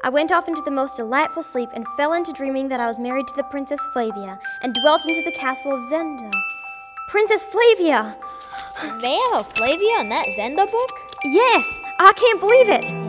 I went off into the most delightful sleep and fell into dreaming that I was married to the Princess Flavia and dwelt into the castle of Zenda. Princess Flavia! They have a Flavia in that Zenda book? Yes, I can't believe it.